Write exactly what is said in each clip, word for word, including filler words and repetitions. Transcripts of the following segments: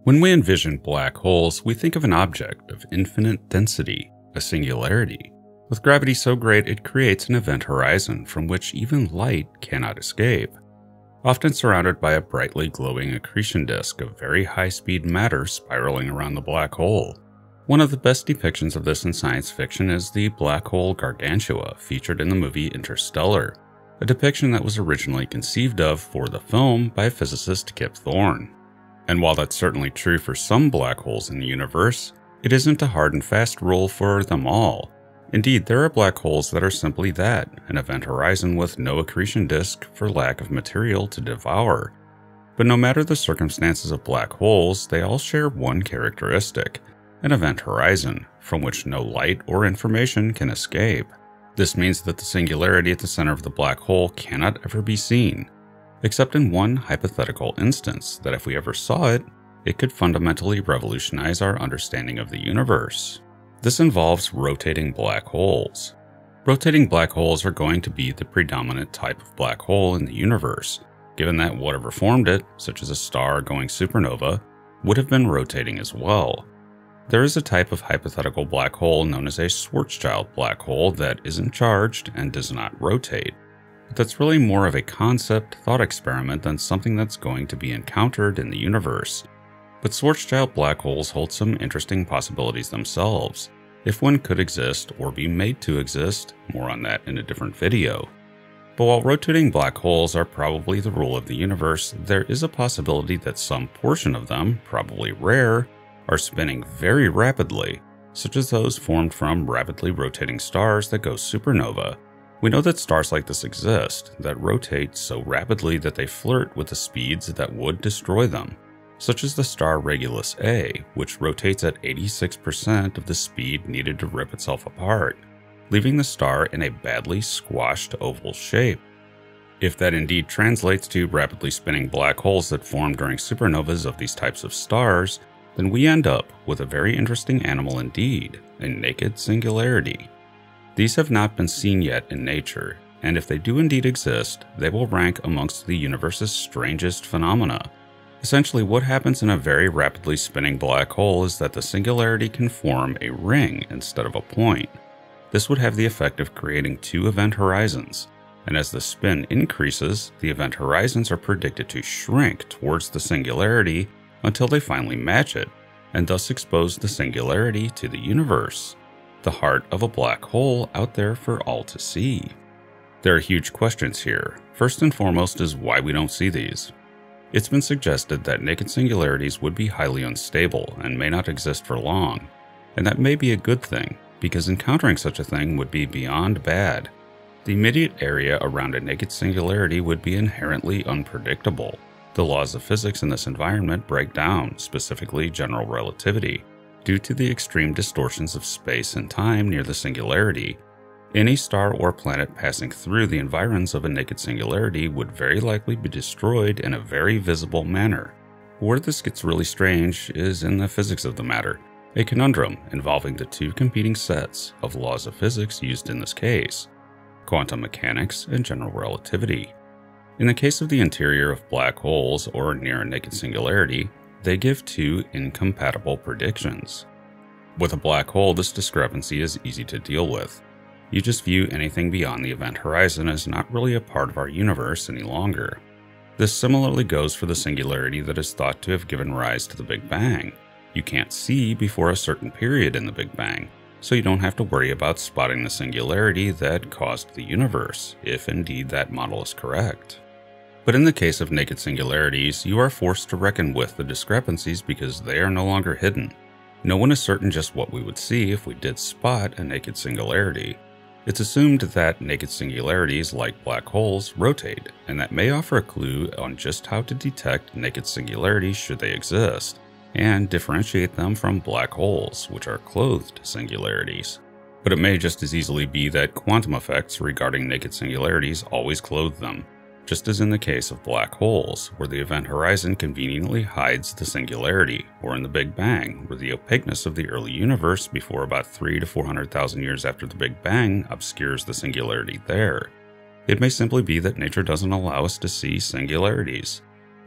When we envision black holes, we think of an object of infinite density, a singularity, with gravity so great it creates an event horizon from which even light cannot escape, often surrounded by a brightly glowing accretion disk of very high-speed matter spiraling around the black hole. One of the best depictions of this in science fiction is the black hole Gargantua featured in the movie Interstellar, a depiction that was originally conceived of for the film by physicist Kip Thorne. And while that's certainly true for some black holes in the universe, it isn't a hard and fast rule for them all. Indeed, there are black holes that are simply that, an event horizon with no accretion disk for lack of material to devour. But no matter the circumstances of black holes, they all share one characteristic, an event horizon, from which no light or information can escape. This means that the singularity at the center of the black hole cannot ever be seen, except in one hypothetical instance that if we ever saw it, it could fundamentally revolutionize our understanding of the universe. This involves rotating black holes. Rotating black holes are going to be the predominant type of black hole in the universe, given that whatever formed it, such as a star going supernova, would have been rotating as well. There is a type of hypothetical black hole known as a Schwarzschild black hole that isn't charged and does not rotate. But that's really more of a concept thought experiment than something that's going to be encountered in the universe. But Schwarzschild black holes hold some interesting possibilities themselves, if one could exist or be made to exist, more on that in a different video. But while rotating black holes are probably the rule of the universe, there is a possibility that some portion of them, probably rare, are spinning very rapidly, such as those formed from rapidly rotating stars that go supernova. We know that stars like this exist, that rotate so rapidly that they flirt with the speeds that would destroy them, such as the star Regulus A, which rotates at eighty-six percent of the speed needed to rip itself apart, leaving the star in a badly squashed oval shape. If that indeed translates to rapidly spinning black holes that form during supernovas of these types of stars, then we end up with a very interesting animal indeed, a naked singularity. These have not been seen yet in nature, and if they do indeed exist, they will rank amongst the universe's strangest phenomena. Essentially, what happens in a very rapidly spinning black hole is that the singularity can form a ring instead of a point. This would have the effect of creating two event horizons, and as the spin increases, the event horizons are predicted to shrink towards the singularity until they finally match it, and thus expose the singularity to the universe, the heart of a black hole out there for all to see. There are huge questions here. First and foremost is why we don't see these. It's been suggested that naked singularities would be highly unstable and may not exist for long, and that may be a good thing, because encountering such a thing would be beyond bad. The immediate area around a naked singularity would be inherently unpredictable. The laws of physics in this environment break down, specifically general relativity, due to the extreme distortions of space and time near the singularity. Any star or planet passing through the environs of a naked singularity would very likely be destroyed in a very visible manner. Where this gets really strange is in the physics of the matter, a conundrum involving the two competing sets of laws of physics used in this case, quantum mechanics and general relativity. In the case of the interior of black holes or near a naked singularity, they give two incompatible predictions. With a black hole, this discrepancy is easy to deal with. You just view anything beyond the event horizon as not really a part of our universe any longer. This similarly goes for the singularity that is thought to have given rise to the Big Bang. You can't see before a certain period in the Big Bang, so you don't have to worry about spotting the singularity that caused the universe, if indeed that model is correct. But in the case of naked singularities, you are forced to reckon with the discrepancies because they are no longer hidden. No one is certain just what we would see if we did spot a naked singularity. It's assumed that naked singularities, like black holes, rotate, and that may offer a clue on just how to detect naked singularities should they exist, and differentiate them from black holes, which are clothed singularities. But it may just as easily be that quantum effects regarding naked singularities always clothe them, just as in the case of black holes, where the event horizon conveniently hides the singularity, or in the Big Bang, where the opaqueness of the early universe before about three to four hundred thousand years after the Big Bang obscures the singularity there. It may simply be that nature doesn't allow us to see singularities.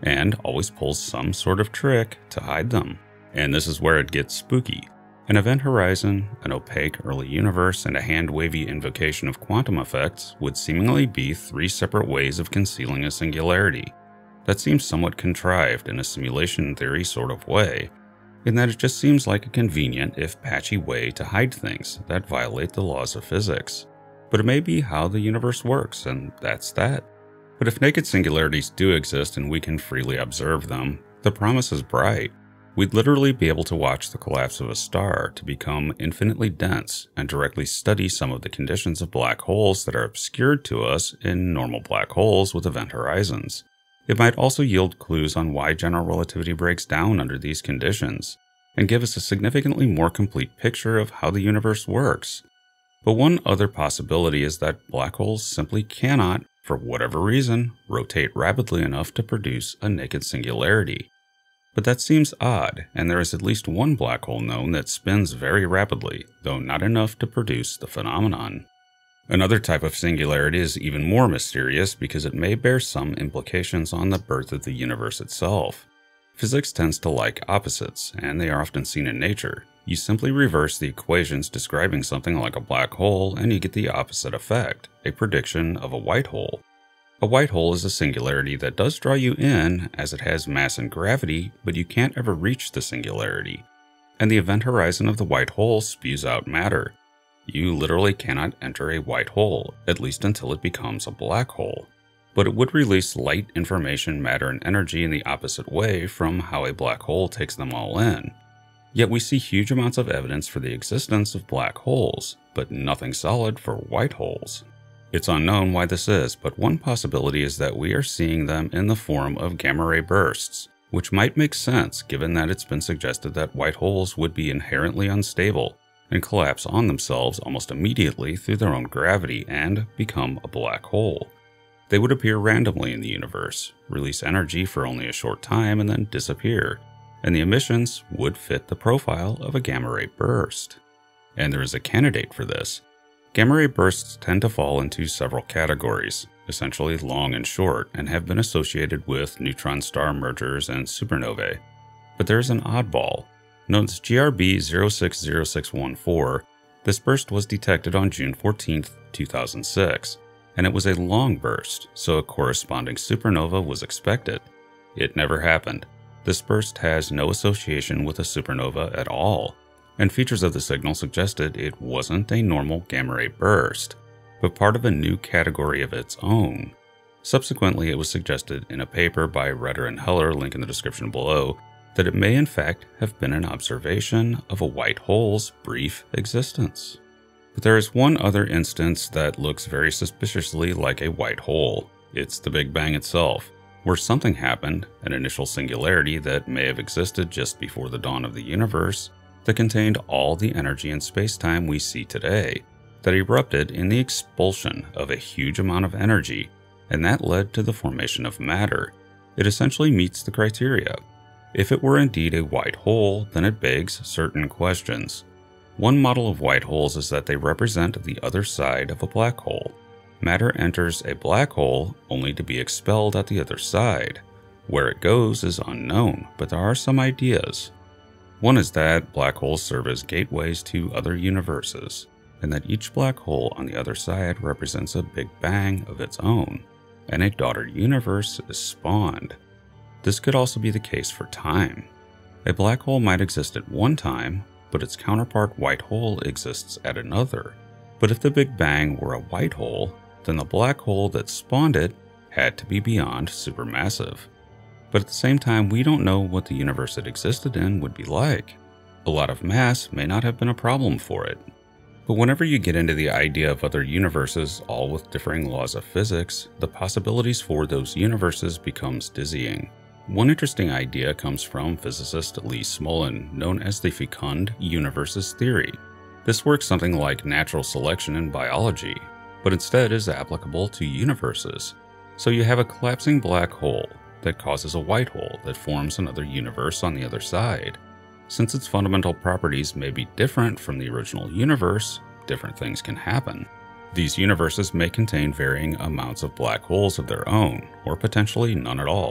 and always pulls some sort of trick to hide them. And this is where it gets spooky. An event horizon, an opaque early universe, and a hand-wavy invocation of quantum effects would seemingly be three separate ways of concealing a singularity. That seems somewhat contrived in a simulation theory sort of way, in that it just seems like a convenient, if patchy, way to hide things that violate the laws of physics. But it may be how the universe works, and that's that. But if naked singularities do exist and we can freely observe them, the promise is bright. We'd literally be able to watch the collapse of a star to become infinitely dense and directly study some of the conditions of black holes that are obscured to us in normal black holes with event horizons. It might also yield clues on why general relativity breaks down under these conditions, and give us a significantly more complete picture of how the universe works. But one other possibility is that black holes simply cannot, for whatever reason, rotate rapidly enough to produce a naked singularity. But that seems odd, and there is at least one black hole known that spins very rapidly, though not enough to produce the phenomenon. Another type of singularity is even more mysterious because it may bear some implications on the birth of the universe itself. Physics tends to like opposites, and they are often seen in nature. You simply reverse the equations describing something like a black hole and you get the opposite effect, a prediction of a white hole. A white hole is a singularity that does draw you in as it has mass and gravity, but you can't ever reach the singularity. And the event horizon of the white hole spews out matter. You literally cannot enter a white hole, at least until it becomes a black hole. But it would release light, information, matter, and energy in the opposite way from how a black hole takes them all in. Yet we see huge amounts of evidence for the existence of black holes, but nothing solid for white holes. It's unknown why this is, but one possibility is that we are seeing them in the form of gamma-ray bursts, which might make sense given that it's been suggested that white holes would be inherently unstable and collapse on themselves almost immediately through their own gravity and become a black hole. They would appear randomly in the universe, release energy for only a short time, and then disappear, and the emissions would fit the profile of a gamma-ray burst. And there is a candidate for this. Gamma-ray bursts tend to fall into several categories, essentially long and short, and have been associated with neutron star mergers and supernovae. But there is an oddball. Known as G R B zero six zero six one four, this burst was detected on June fourteenth, two thousand six, and it was a long burst, so a corresponding supernova was expected. It never happened. This burst has no association with a supernova at all, and features of the signal suggested it wasn't a normal gamma-ray burst, but part of a new category of its own. Subsequently, it was suggested in a paper by Retter and Heller, link in the description below, that it may in fact have been an observation of a white hole's brief existence. But there is one other instance that looks very suspiciously like a white hole. It's the Big Bang itself, where something happened, an initial singularity that may have existed just before the dawn of the universe, that contained all the energy and space-time we see today, that erupted in the expulsion of a huge amount of energy, and that led to the formation of matter. It essentially meets the criteria. If it were indeed a white hole, then it begs certain questions. One model of white holes is that they represent the other side of a black hole. Matter enters a black hole only to be expelled at the other side. Where it goes is unknown, but there are some ideas. One is that black holes serve as gateways to other universes, and that each black hole on the other side represents a Big Bang of its own, and a daughter universe is spawned. This could also be the case for time. A black hole might exist at one time, but its counterpart white hole exists at another. But if the Big Bang were a white hole, then the black hole that spawned it had to be beyond supermassive. But at the same time, we don't know what the universe it existed in would be like. A lot of mass may not have been a problem for it. But whenever you get into the idea of other universes, all with differing laws of physics, the possibilities for those universes becomes dizzying. One interesting idea comes from physicist Lee Smolin, known as the fecund universes theory. This works something like natural selection in biology, but instead is applicable to universes. So you have a collapsing black hole that causes a white hole that forms another universe on the other side. Since its fundamental properties may be different from the original universe, different things can happen. These universes may contain varying amounts of black holes of their own, or potentially none at all.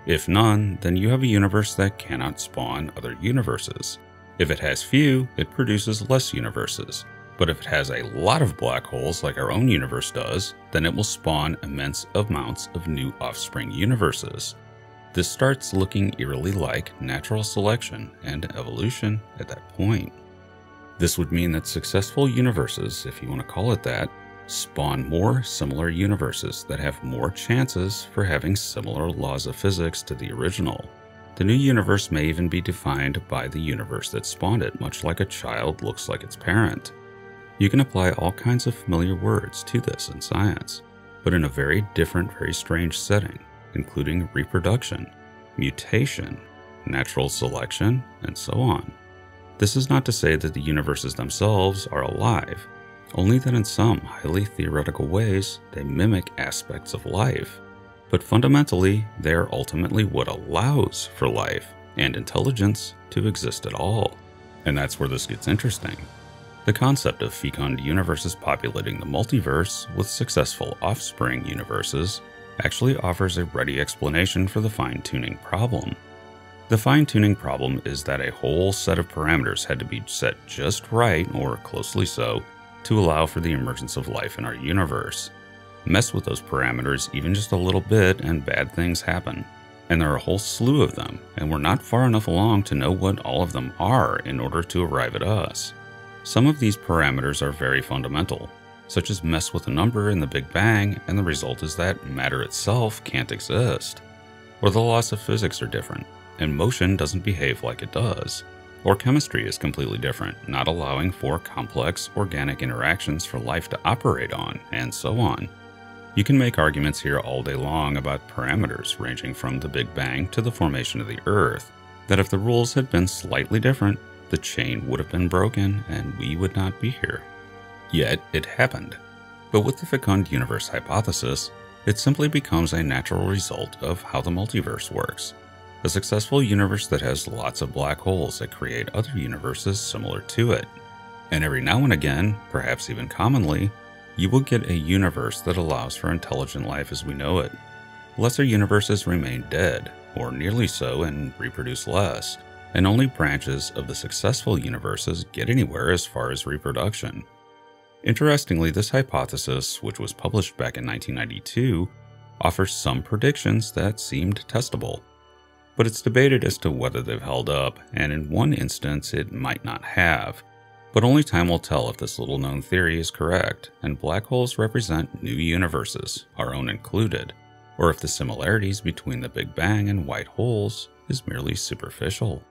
If none, then you have a universe that cannot spawn other universes. If it has few, it produces less universes. But if it has a lot of black holes like our own universe does, then it will spawn immense amounts of new offspring universes. This starts looking eerily like natural selection and evolution at that point. This would mean that successful universes, if you want to call it that, spawn more similar universes that have more chances for having similar laws of physics to the original. The new universe may even be defined by the universe that spawned it, much like a child looks like its parent. You can apply all kinds of familiar words to this in science, but in a very different, very strange setting, including reproduction, mutation, natural selection, and so on. This is not to say that the universes themselves are alive, only that in some highly theoretical ways they mimic aspects of life. But fundamentally, they are ultimately what allows for life and intelligence to exist at all. And that's where this gets interesting. The concept of fecund universes populating the multiverse with successful offspring universes actually offers a ready explanation for the fine-tuning problem. The fine-tuning problem is that a whole set of parameters had to be set just right, or closely so, to allow for the emergence of life in our universe. Mess with those parameters even just a little bit and bad things happen. And there are a whole slew of them, and we're not far enough along to know what all of them are in order to arrive at us. Some of these parameters are very fundamental, such as mess with a number in the Big Bang and the result is that matter itself can't exist. Or the laws of physics are different, and motion doesn't behave like it does. Or chemistry is completely different, not allowing for complex organic interactions for life to operate on, and so on. You can make arguments here all day long about parameters ranging from the Big Bang to the formation of the Earth, that if the rules had been slightly different, the chain would have been broken and we would not be here. Yet it happened. But with the fecund universe hypothesis, it simply becomes a natural result of how the multiverse works. A successful universe that has lots of black holes that create other universes similar to it. And every now and again, perhaps even commonly, you will get a universe that allows for intelligent life as we know it. Lesser universes remain dead, or nearly so, and reproduce less, and only branches of the successful universes get anywhere as far as reproduction. Interestingly, this hypothesis, which was published back in nineteen ninety-two, offers some predictions that seemed testable. But it's debated as to whether they've held up, and in one instance it might not have. But only time will tell if this little-known theory is correct, and black holes represent new universes, our own included, or if the similarities between the Big Bang and white holes is merely superficial.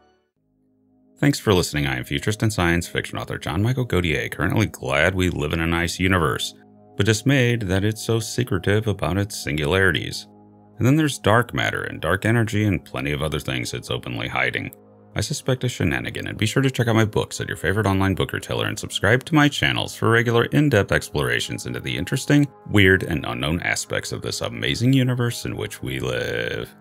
Thanks for listening. I am futurist and science fiction author John Michael Godier, currently glad we live in a nice universe, but dismayed that it's so secretive about its singularities. And then there's dark matter and dark energy and plenty of other things it's openly hiding. I suspect a shenanigan, and be sure to check out my books at your favorite online book retailer and subscribe to my channels for regular in-depth explorations into the interesting, weird, and unknown aspects of this amazing universe in which we live.